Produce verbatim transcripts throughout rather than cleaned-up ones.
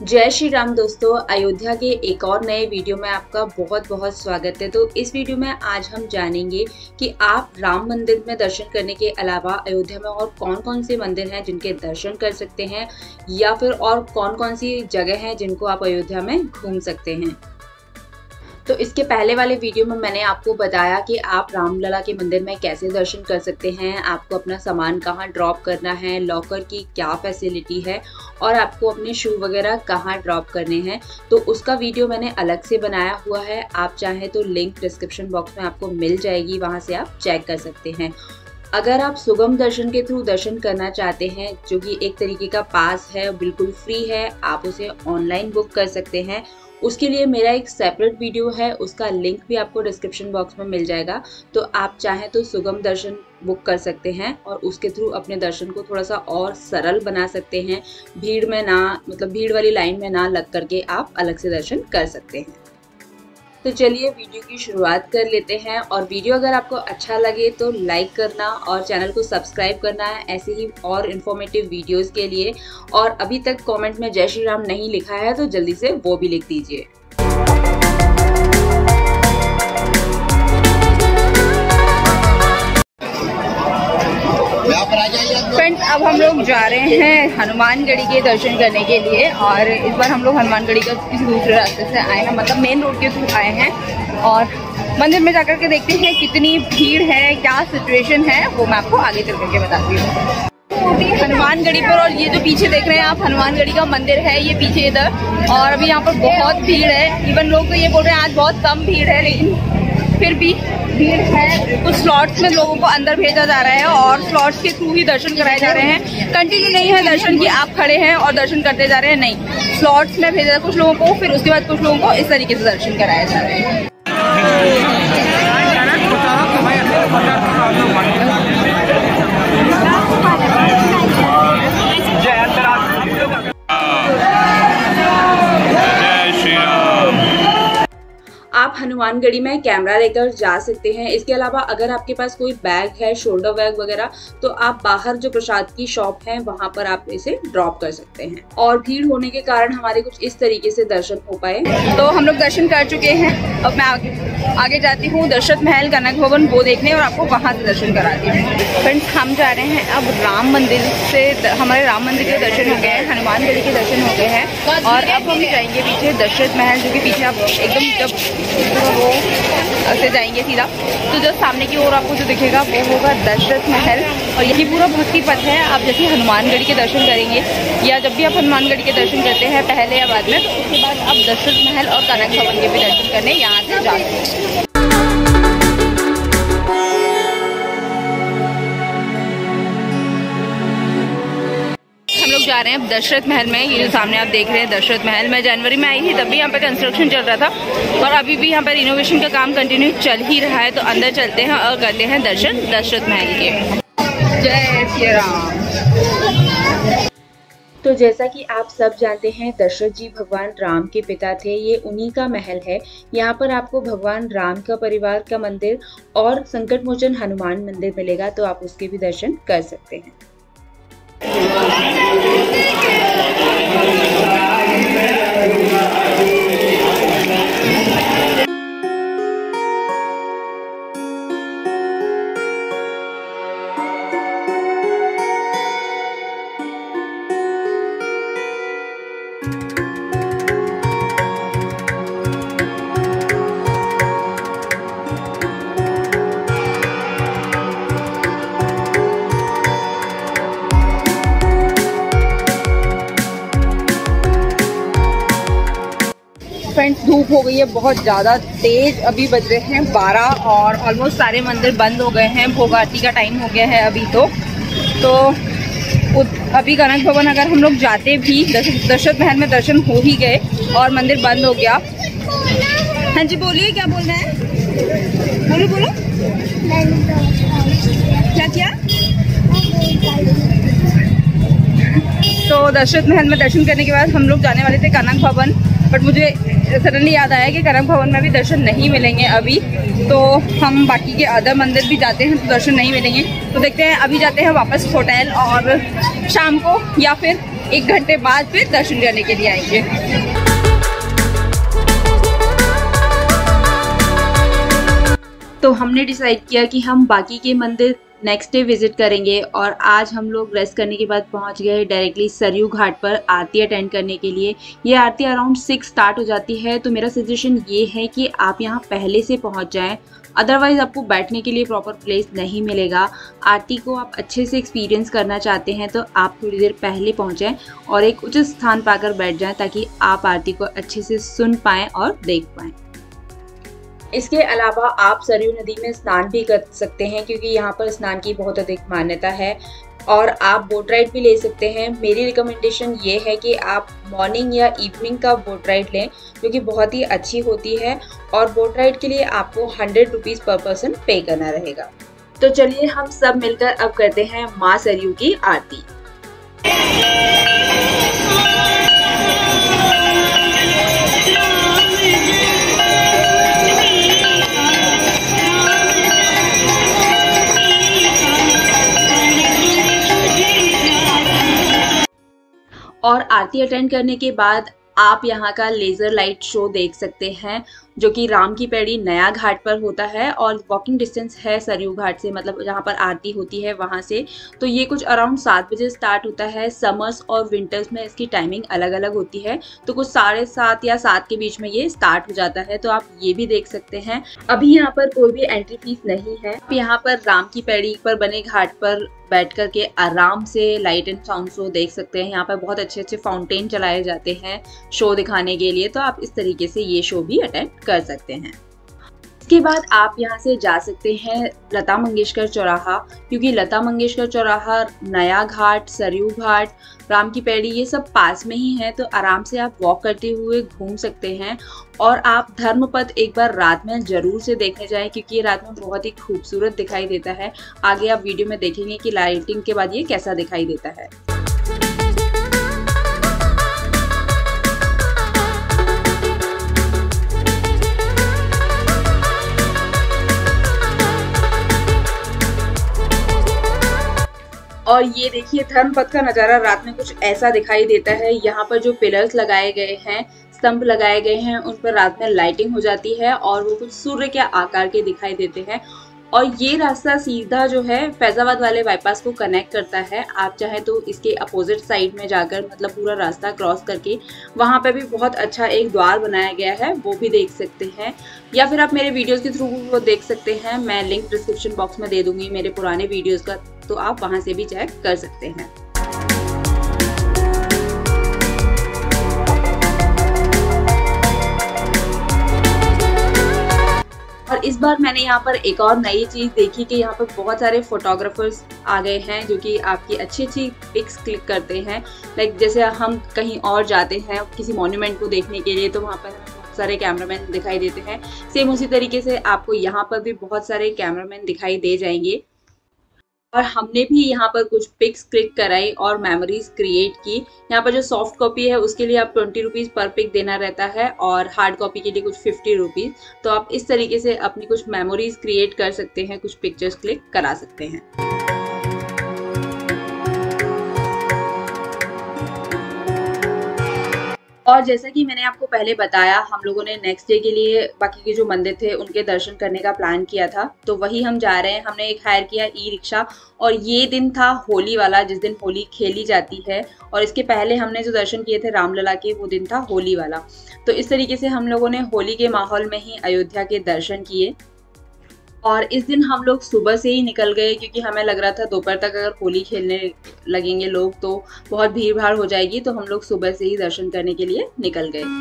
जय श्री राम दोस्तों, अयोध्या के एक और नए वीडियो में आपका बहुत बहुत स्वागत है। तो इस वीडियो में आज हम जानेंगे कि आप राम मंदिर में दर्शन करने के अलावा अयोध्या में और कौन कौन से मंदिर हैं जिनके दर्शन कर सकते हैं, या फिर और कौन कौन सी जगह हैं जिनको आप अयोध्या में घूम सकते हैं। तो इसके पहले वाले वीडियो में मैंने आपको बताया कि आप रामलला के मंदिर में कैसे दर्शन कर सकते हैं, आपको अपना सामान कहाँ ड्रॉप करना है, लॉकर की क्या फैसिलिटी है और आपको अपने शू वगैरह कहाँ ड्रॉप करने हैं। तो उसका वीडियो मैंने अलग से बनाया हुआ है, आप चाहें तो लिंक डिस्क्रिप्शन बॉक्स में आपको मिल जाएगी, वहाँ से आप चेक कर सकते हैं। अगर आप सुगम दर्शन के थ्रू दर्शन करना चाहते हैं, जो कि एक तरीके का पास है, बिल्कुल फ्री है, आप उसे ऑनलाइन बुक कर सकते हैं। उसके लिए मेरा एक सेपरेट वीडियो है, उसका लिंक भी आपको डिस्क्रिप्शन बॉक्स में मिल जाएगा। तो आप चाहें तो सुगम दर्शन बुक कर सकते हैं और उसके थ्रू अपने दर्शन को थोड़ा सा और सरल बना सकते हैं। भीड़ में ना मतलब भीड़ वाली लाइन में ना लग करके आप अलग से दर्शन कर सकते हैं। तो चलिए वीडियो की शुरुआत कर लेते हैं। और वीडियो अगर आपको अच्छा लगे तो लाइक करना और चैनल को सब्सक्राइब करना है ऐसे ही और इन्फॉर्मेटिव वीडियोस के लिए। और अभी तक कमेंट में जय श्री राम नहीं लिखा है तो जल्दी से वो भी लिख दीजिए। फ्रेंड्स, अब हम लोग जा रहे हैं हनुमानगढ़ी के दर्शन करने के लिए। और इस बार हम लोग हनुमानगढ़ी का किसी दूसरे रास्ते से आए हैं, मतलब मेन रोड के थ्रू आए हैं। और मंदिर में जाकर के देखते हैं कितनी भीड़ है, क्या सिचुएशन है, वो मैं आपको आगे चल करके बताती हूँ। हनुमानगढ़ी पर, और ये जो पीछे देख रहे हैं आप, हनुमानगढ़ी का मंदिर है ये पीछे इधर। और अभी यहाँ पर बहुत भीड़ है। इवन लोग तो ये बोल रहे हैं आज बहुत कम भीड़ है, लेकिन फिर भी भीड़ है। कुछ स्लॉट्स में लोगों को अंदर भेजा जा रहा है और स्लॉट्स के थ्रू ही दर्शन कराए जा रहे हैं। कंटिन्यू नहीं है दर्शन कि आप खड़े हैं और दर्शन करते जा रहे हैं, नहीं, स्लॉट्स में भेजा कुछ लोगों को, फिर उसके बाद कुछ लोगों को इस तरीके से दर्शन कराए जा रहे हैं। आप हनुमानगढ़ी में कैमरा लेकर जा सकते हैं। इसके अलावा अगर आपके पास कोई बैग है, शोल्डर बैग वगैरह, तो आप बाहर जो प्रसाद की शॉप है वहां पर आप इसे ड्रॉप कर सकते हैं। और भीड़ होने के कारण हमारे कुछ इस तरीके से दर्शन हो पाए। तो हम लोग दर्शन कर चुके हैं। अब मैं आगे आगे जाती हूँ दशरथ महल, कनक भवन वो देखने, और आपको वहाँ से दर्शन कराती हूँ। फ्रेंड्स, हम जा रहे हैं अब राम मंदिर से। हमारे राम मंदिर के दर्शन हो गए हैं, हनुमानगढ़ी के दर्शन हो गए हैं, और अब हम जाएंगे पीछे दशरथ महल, जो कि पीछे आप एकदम जब तो वो से जाएंगे सीधा, तो जब सामने की ओर आपको जो दिखेगा वो होगा दशरथ महल। और यही पूरा भक्ति पथ है। आप जैसे हनुमानगढ़ी के दर्शन करेंगे, या जब भी आप हनुमानगढ़ी के दर्शन करते हैं पहले या बाद में, तो उसके बाद आप दशरथ महल और कनक भवन के भी दर्शन करने यहाँ से जा सकते हैं। जा रहे हैं अब दशरथ महल में। ये जो सामने आप देख रहे हैं दशरथ महल, मैं जनवरी में आई थी, तब भी यहाँ पे कंस्ट्रक्शन चल रहा था और अभी भी यहाँ पर रिनोवेशन का काम कंटिन्यू चल ही रहा है। तो अंदर चलते हैं और करते हैं दर्शन दशरथ महल के। जय श्री राम। तो जैसा कि आप सब जानते हैं, दशरथ जी भगवान राम के पिता थे। ये उन्हीं का महल है। यहाँ पर आपको भगवान राम का परिवार का मंदिर और संकट मोचन हनुमान मंदिर मिलेगा, तो आप उसके भी दर्शन कर सकते हैं। फ्रेंड्स, धूप हो गई है बहुत ज़्यादा तेज। अभी बज रहे हैं बारह और ऑलमोस्ट सारे मंदिर बंद हो गए हैं। भोग आरती का टाइम हो गया है अभी तो तो अभी कनक भवन अगर हम लोग जाते भी, दशरथ महल में दर्शन हो ही गए और मंदिर बंद हो गया। हाँ जी, बोलिए, क्या बोल रहे हैं? बोलो बोलो, क्या क्या? तो दशरथ महल में दर्शन करने के बाद हम लोग जाने वाले थे कनक भवन, बट मुझे सडनली याद आया कि कनक भवन में भी दर्शन नहीं मिलेंगे अभी, तो हम बाकी के अदर मंदिर भी जाते हैं तो दर्शन नहीं मिलेंगे। तो देखते हैं, अभी जाते हैं वापस होटल और शाम को या फिर एक घंटे बाद फिर दर्शन करने के लिए आएंगे। तो हमने डिसाइड किया कि हम बाकी के मंदिर नेक्स्ट डे विजिट करेंगे और आज हम लोग रेस्ट करने के बाद पहुंच गए डायरेक्टली सरयू घाट पर आरती अटेंड करने के लिए। ये आरती अराउंड सिक्स स्टार्ट हो जाती है, तो मेरा सजेशन ये है कि आप यहाँ पहले से पहुंच जाएं, अदरवाइज आपको बैठने के लिए प्रॉपर प्लेस नहीं मिलेगा। आरती को आप अच्छे से एक्सपीरियंस करना चाहते हैं तो आप थोड़ी देर पहले पहुँचें और एक उचित स्थान पाकर बैठ जाएँ ताकि आप आरती को अच्छे से सुन पाएँ और देख पाएँ। इसके अलावा आप सरयू नदी में स्नान भी कर सकते हैं क्योंकि यहाँ पर स्नान की बहुत अधिक मान्यता है और आप बोट राइड भी ले सकते हैं। मेरी रिकमेंडेशन ये है कि आप मॉर्निंग या इवनिंग का बोट राइड लें जो कि बहुत ही अच्छी होती है और बोट राइड के लिए आपको हंड्रेड रुपीज़ पर पर्सन पे करना रहेगा। तो चलिए हम सब मिलकर अब करते हैं माँ सरयू की आरती। और आरती अटेंड करने के बाद आप यहाँ का लेज़र लाइट शो देख सकते हैं जो कि राम की पैड़ी नया घाट पर होता है और वॉकिंग डिस्टेंस है सरयू घाट से, मतलब जहाँ पर आरती होती है वहाँ से। तो ये कुछ अराउंड सात बजे स्टार्ट होता है। समर्स और विंटर्स में इसकी टाइमिंग अलग अलग होती है, तो कुछ साढ़े सात या सात के बीच में ये स्टार्ट हो जाता है, तो आप ये भी देख सकते हैं। अभी यहाँ पर कोई भी एंट्री फीस नहीं है। आप यहाँ पर राम की पैड़ी पर बने घाट पर बैठ कर के आराम से लाइट एंड साउंड शो देख सकते हैं। यहाँ पर बहुत अच्छे अच्छे फाउंटेन चलाए जाते हैं शो दिखाने के लिए, तो आप इस तरीके से ये शो भी अटेंड कर सकते हैं। इसके बाद आप यहाँ से जा सकते हैं लता मंगेशकर चौराहा, क्योंकि लता मंगेशकर चौराहा, नया घाट, सरयू घाट, राम की पैड़ी ये सब पास में ही है, तो आराम से आप वॉक करते हुए घूम सकते हैं। और आप धर्मपथ एक बार रात में जरूर से देखने जाएं क्योंकि ये रात में बहुत ही खूबसूरत दिखाई देता है। आगे आप वीडियो में देखेंगे कि लाइटिंग के बाद ये कैसा दिखाई देता है। और ये देखिए धर्मपथ का नज़ारा रात में कुछ ऐसा दिखाई देता है। यहाँ पर जो पिलर्स लगाए गए हैं, स्तंभ लगाए गए हैं, उन पर रात में लाइटिंग हो जाती है और वो कुछ सूर्य के आकार के दिखाई देते हैं। और ये रास्ता सीधा जो है फैजाबाद वाले बाईपास को कनेक्ट करता है। आप चाहे तो इसके अपोजिट साइड में जाकर, मतलब पूरा रास्ता क्रॉस करके, वहाँ पे भी बहुत अच्छा एक द्वार बनाया गया है, वो भी देख सकते हैं। या फिर आप मेरे वीडियोस के थ्रू वो देख सकते हैं। मैं लिंक डिस्क्रिप्शन बॉक्स में दे दूंगी मेरे पुराने वीडियोस का, तो आप वहाँ से भी चेक कर सकते हैं। और इस बार मैंने यहाँ पर एक और नई चीज़ देखी कि यहाँ पर बहुत सारे फोटोग्राफर्स आ गए हैं जो कि आपकी अच्छी अच्छी पिक्स क्लिक करते हैं। लाइक जैसे हम कहीं और जाते हैं किसी मॉन्यूमेंट को देखने के लिए, तो वहाँ पर बहुत सारे कैमरामैन दिखाई देते हैं। सेम उसी तरीके से आपको यहाँ पर भी बहुत सारे कैमरामैन दिखाई दे जाएंगे। और हमने भी यहाँ पर कुछ पिक्स क्लिक कराई और मेमोरीज क्रिएट की। यहाँ पर जो सॉफ्ट कॉपी है उसके लिए आप ट्वेंटी रुपीज़ पर पिक देना रहता है और हार्ड कॉपी के लिए कुछ फिफ्टी रुपीज़। तो आप इस तरीके से अपनी कुछ मेमोरीज क्रिएट कर सकते हैं, कुछ पिक्चर्स क्लिक करा सकते हैं। और जैसा कि मैंने आपको पहले बताया, हम लोगों ने नेक्स्ट डे के लिए बाकी के जो मंदिर थे उनके दर्शन करने का प्लान किया था, तो वही हम जा रहे हैं। हमने एक हायर किया ई रिक्शा और ये दिन था होली वाला, जिस दिन होली खेली जाती है। और इसके पहले हमने जो दर्शन किए थे रामलला के, वो दिन था होली वाला। तो इस तरीके से हम लोगों ने होली के माहौल में ही अयोध्या के दर्शन किए। और इस दिन हम लोग सुबह से ही निकल गए क्योंकि हमें लग रहा था दोपहर तक अगर होली खेलने लगेंगे लोग तो बहुत भीड़ भाड़ हो जाएगी, तो हम लोग सुबह से ही दर्शन करने के लिए निकल गए।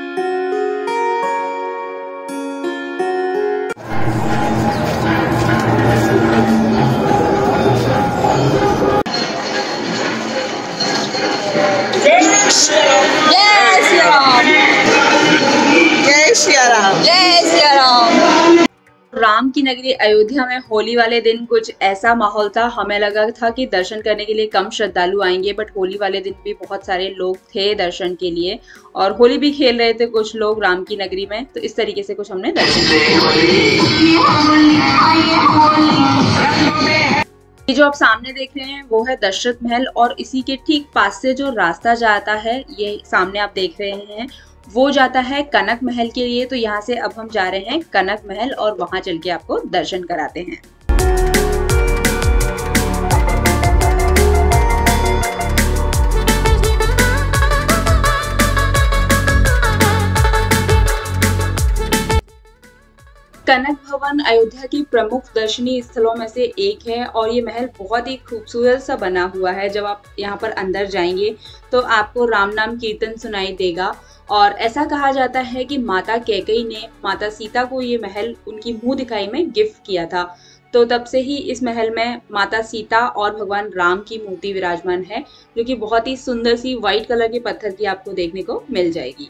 जय श्री राम, जय श्री राम, जय श्री राम। राम की नगरी अयोध्या में होली वाले दिन कुछ ऐसा माहौल था, हमें लगा था कि दर्शन करने के लिए कम श्रद्धालु आएंगे, बट होली वाले दिन भी बहुत सारे लोग थे दर्शन के लिए और होली भी खेल रहे थे कुछ लोग राम की नगरी में। तो इस तरीके से कुछ हमने दर्शन किया। ये जो आप सामने देख रहे हैं वो है दशरथ महल, और इसी के ठीक पास से जो रास्ता जाता है, ये सामने आप देख रहे हैं, वो जाता है कनक महल के लिए। तो यहाँ से अब हम जा रहे हैं कनक महल और वहां चल के आपको दर्शन कराते हैं। कनक भवन अयोध्या की प्रमुख दर्शनीय स्थलों में से एक है और ये महल बहुत ही खूबसूरत सा बना हुआ है। जब आप यहाँ पर अंदर जाएंगे तो आपको राम नाम कीर्तन सुनाई देगा, और ऐसा कहा जाता है कि माता कैकेयी ने माता सीता को ये महल उनकी मुंह दिखाई में गिफ्ट किया था। तो तब से ही इस महल में माता सीता और भगवान राम की मूर्ति विराजमान है, जो कि बहुत ही सुंदर सी व्हाइट कलर के पत्थर की आपको देखने को मिल जाएगी।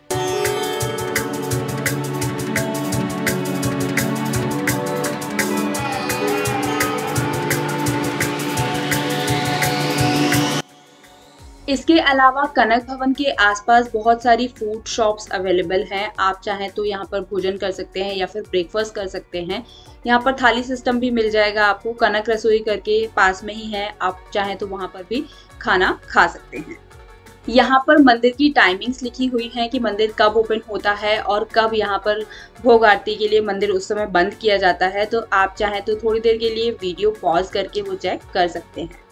इसके अलावा कनक भवन के आसपास बहुत सारी फूड शॉप्स अवेलेबल हैं। आप चाहें तो यहाँ पर भोजन कर सकते हैं या फिर ब्रेकफास्ट कर सकते हैं। यहाँ पर थाली सिस्टम भी मिल जाएगा आपको। कनक रसोई करके पास में ही है, आप चाहें तो वहाँ पर भी खाना खा सकते हैं। यहाँ पर मंदिर की टाइमिंग्स लिखी हुई हैं कि मंदिर कब ओपन होता है और कब यहाँ पर भोग आरती के लिए मंदिर उस समय बंद किया जाता है। तो आप चाहें तो थोड़ी देर के लिए वीडियो पॉज करके वो चेक कर सकते हैं।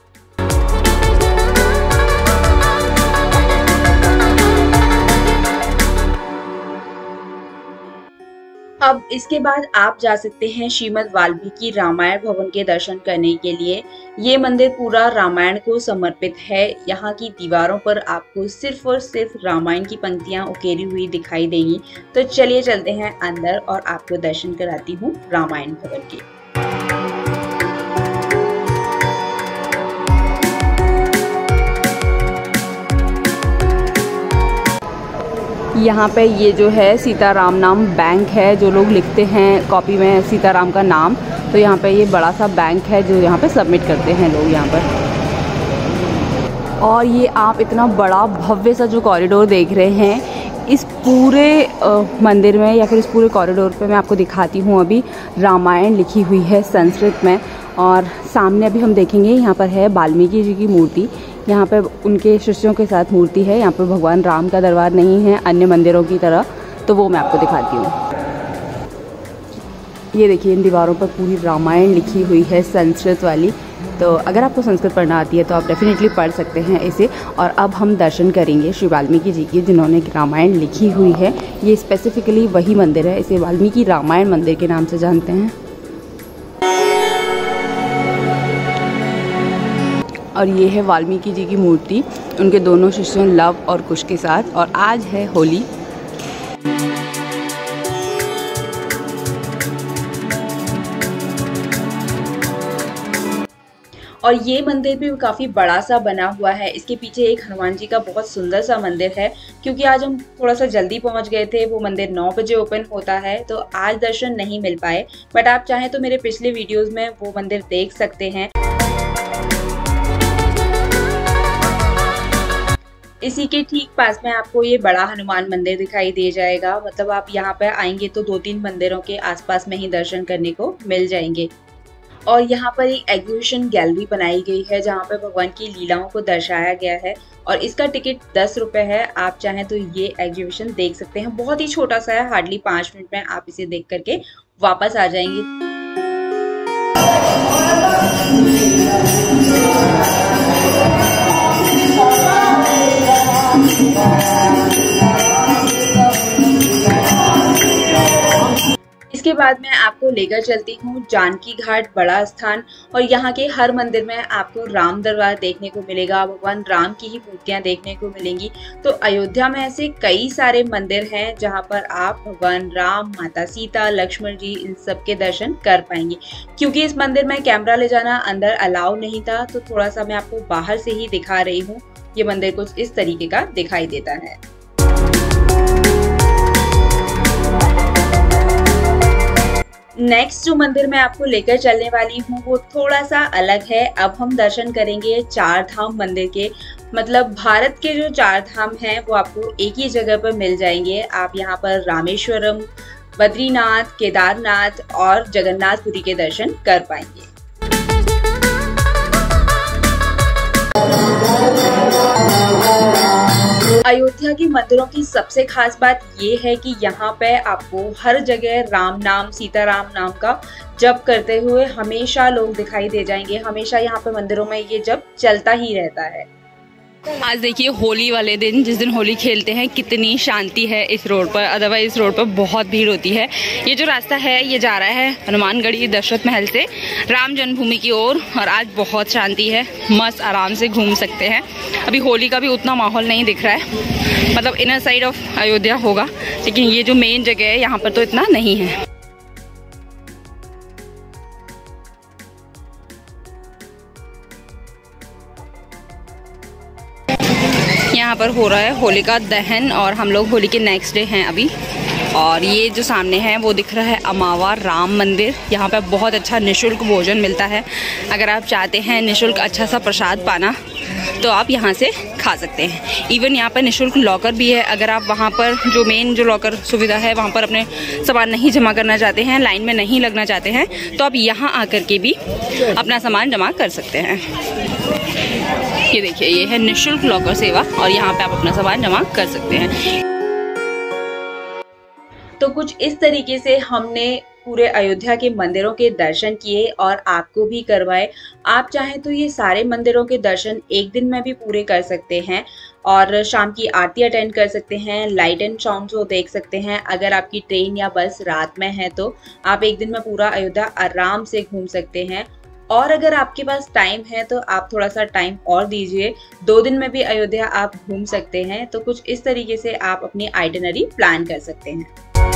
अब इसके बाद आप जा सकते हैं श्रीमद् वाल्मीकि रामायण भवन के दर्शन करने के लिए। ये मंदिर पूरा रामायण को समर्पित है। यहाँ की दीवारों पर आपको सिर्फ और सिर्फ रामायण की पंक्तियाँ उकेरी हुई दिखाई देंगी। तो चलिए चलते हैं अंदर और आपको दर्शन कराती हूँ रामायण भवन के। यहाँ पे ये जो है सीताराम नाम बैंक है, जो लोग लिखते हैं कॉपी में सीताराम का नाम, तो यहाँ पे ये बड़ा सा बैंक है जो यहाँ पे सबमिट करते हैं लोग यहाँ पर। और ये आप इतना बड़ा भव्य सा जो कॉरिडोर देख रहे हैं, इस पूरे आ, मंदिर में या फिर इस पूरे कॉरिडोर पे मैं आपको दिखाती हूँ। अभी रामायण लिखी हुई है संस्कृत में, और सामने अभी हम देखेंगे यहाँ पर है वाल्मीकि जी की मूर्ति। यहाँ पे उनके शिष्यों के साथ मूर्ति है। यहाँ पर भगवान राम का दरबार नहीं है अन्य मंदिरों की तरह, तो वो मैं आपको दिखाती हूँ। ये देखिए, इन दीवारों पर पूरी रामायण लिखी हुई है संस्कृत वाली। तो अगर आपको संस्कृत पढ़ना आती है तो आप डेफिनेटली पढ़ सकते हैं इसे। और अब हम दर्शन करेंगे श्री वाल्मीकि जी की, जिन्होंने रामायण लिखी हुई है। ये स्पेसिफिकली वही मंदिर है, इसे वाल्मीकि रामायण मंदिर के नाम से जानते हैं। और ये है वाल्मीकि जी की मूर्ति, उनके दोनों शिष्यों लव और कुश के साथ। और आज है होली। और ये मंदिर भी काफ़ी बड़ा सा बना हुआ है। इसके पीछे एक हनुमान जी का बहुत सुंदर सा मंदिर है। क्योंकि आज हम थोड़ा सा जल्दी पहुंच गए थे, वो मंदिर नौ बजे ओपन होता है, तो आज दर्शन नहीं मिल पाए। बट आप चाहें तो मेरे पिछले वीडियोस में वो मंदिर देख सकते हैं। इसी के ठीक पास में आपको ये बड़ा हनुमान मंदिर दिखाई दे जाएगा। मतलब आप यहाँ पे आएंगे तो दो तीन मंदिरों के आसपास में ही दर्शन करने को मिल जाएंगे। और यहाँ पर एक एग्जीबिशन गैलरी बनाई गई है जहाँ पे भगवान की लीलाओं को दर्शाया गया है, और इसका टिकट दस रुपए है। आप चाहें तो ये एग्जीबिशन देख सकते हैं। बहुत ही छोटा सा है, हार्डली पाँच मिनट में आप इसे देख करके वापस आ जाएंगे। इसके बाद मैं आपको लेकर चलती हूँ जानकी घाट बड़ा स्थान। और यहाँ के हर मंदिर में आपको राम दरबार देखने को मिलेगा, भगवान राम की ही मूर्तियाँ देखने को मिलेंगी। तो अयोध्या में ऐसे कई सारे मंदिर हैं जहाँ पर आप भगवान राम, माता सीता, लक्ष्मण जी, इन सब के दर्शन कर पाएंगे। क्योंकि इस मंदिर में कैमरा ले जाना अंदर अलाउ नहीं था, तो थोड़ा सा मैं आपको बाहर से ही दिखा रही हूँ। ये मंदिर कुछ इस तरीके का दिखाई देता है। नेक्स्ट जो मंदिर मैं आपको लेकर चलने वाली हूँ वो थोड़ा सा अलग है। अब हम दर्शन करेंगे चार धाम मंदिर के। मतलब भारत के जो चार धाम हैं वो आपको एक ही जगह पर मिल जाएंगे। आप यहाँ पर रामेश्वरम, बद्रीनाथ, केदारनाथ और जगन्नाथपुरी के दर्शन कर पाएंगे। अयोध्या के मंदिरों की सबसे खास बात ये है कि यहाँ पे आपको हर जगह राम नाम, सीताराम नाम का जप करते हुए हमेशा लोग दिखाई दे जाएंगे। हमेशा यहाँ पे मंदिरों में ये जप चलता ही रहता है। आज देखिए होली वाले दिन, जिस दिन होली खेलते हैं, कितनी शांति है इस रोड पर। अदरवाइज इस रोड पर बहुत भीड़ होती है। ये जो रास्ता है ये जा रहा है हनुमानगढ़ी दशरथ महल से राम जन्मभूमि की ओर, और, और आज बहुत शांति है, मस्त आराम से घूम सकते हैं। अभी होली का भी उतना माहौल नहीं दिख रहा है, मतलब इनर साइड ऑफ अयोध्या होगा, लेकिन ये जो मेन जगह है यहाँ पर तो इतना नहीं है। यहाँ पर हो रहा है होली का दहन और हम लोग होली के नेक्स्ट डे हैं अभी। और ये जो सामने है वो दिख रहा है अमावा राम मंदिर। यहाँ पर बहुत अच्छा निशुल्क भोजन मिलता है। अगर आप चाहते हैं निशुल्क अच्छा सा प्रसाद पाना तो आप यहाँ से खा सकते हैं। इवन यहाँ पर निशुल्क लॉकर भी है। अगर आप वहाँ पर जो मेन जो लॉकर सुविधा है वहाँ पर अपने सामान नहीं जमा करना चाहते हैं, लाइन में नहीं लगना चाहते हैं, तो आप यहाँ आकर के भी अपना सामान जमा कर सकते हैं। ये देखिए, ये है निशुल्क लॉकर सेवा और यहाँ पे आप अपना सामान जमा कर सकते हैं। तो कुछ इस तरीके से हमने पूरे अयोध्या के मंदिरों के दर्शन किए और आपको भी करवाए। आप चाहें तो ये सारे मंदिरों के दर्शन एक दिन में भी पूरे कर सकते हैं और शाम की आरती अटेंड कर सकते हैं, लाइट एंड साउंड शो देख सकते हैं। अगर आपकी ट्रेन या बस रात में है तो आप एक दिन में पूरा अयोध्या आराम से घूम सकते हैं। और अगर आपके पास टाइम है तो आप थोड़ा सा टाइम और दीजिए, दो दिन में भी अयोध्या आप घूम सकते हैं। तो कुछ इस तरीके से आप अपनी आइटिनरी प्लान कर सकते हैं।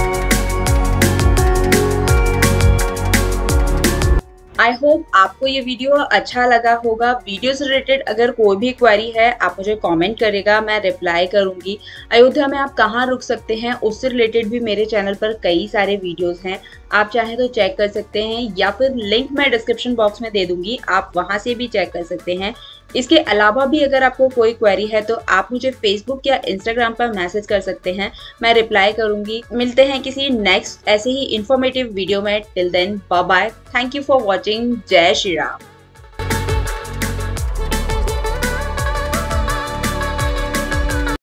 आई होप आपको ये वीडियो अच्छा लगा होगा। वीडियो से रिलेटेड अगर कोई भी क्वेरी है आप मुझे कमेंट करेगा, मैं रिप्लाई करूंगी। अयोध्या में आप कहाँ रुक सकते हैं उससे रिलेटेड भी मेरे चैनल पर कई सारे वीडियोस हैं, आप चाहें तो चेक कर सकते हैं या फिर लिंक मैं डिस्क्रिप्शन बॉक्स में दे दूंगी, आप वहां से भी चेक कर सकते हैं। इसके अलावा भी अगर आपको कोई क्वेरी है तो आप मुझे फेसबुक या इंस्टाग्राम पर मैसेज कर सकते हैं, मैं रिप्लाई करूंगी। मिलते हैं किसी नेक्स्ट ऐसे ही इंफॉर्मेटिव वीडियो में। Till then bye bye, thank you for watching. जय श्री राम।